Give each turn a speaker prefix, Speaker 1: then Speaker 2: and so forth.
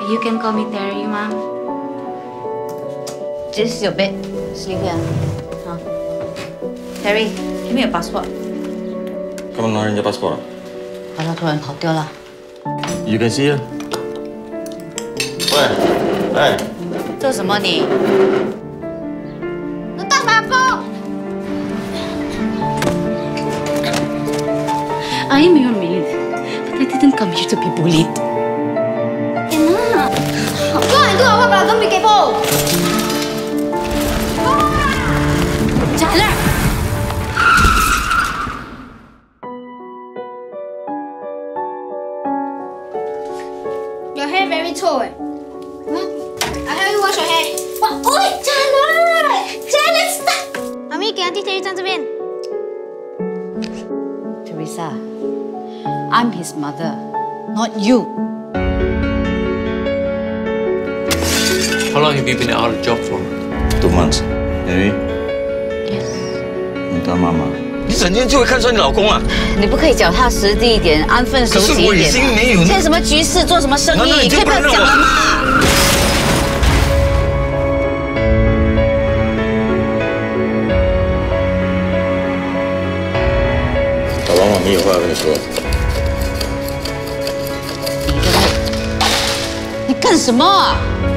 Speaker 1: You can call me Terry, Mom.
Speaker 2: This is your bed. Sleep here. Huh? Terry, give me your passport.
Speaker 3: 干嘛拿人家 passport 啊？
Speaker 2: 把它突然跑掉了。
Speaker 3: You can see 啊。喂，哎，
Speaker 2: 做什么你？
Speaker 1: 你干嘛不？I am your maid, but I didn't come here to be bullied. Enough. Go and do our work, don't be kepo. Tyler. Your hair very tall. What? I help you wash your hair. What? Oi, Tyler! Tyler, stop! 妈咪，给阿弟 Terry 站这边。
Speaker 2: Teresa, I'm his mother, not you.
Speaker 4: How long have you been out of job for?
Speaker 3: 2 months. Terry，
Speaker 2: Yes.
Speaker 3: 你当妈妈。
Speaker 4: 你整天就会看穿你老公啊？
Speaker 2: 你不可以脚踏实地一点，安分守己一点。
Speaker 4: 可是我已经没有。
Speaker 2: 现在什么局势，做什么生意，可以不要讲了吗？
Speaker 3: 老王，我们有话要跟你说。
Speaker 2: 你干什么？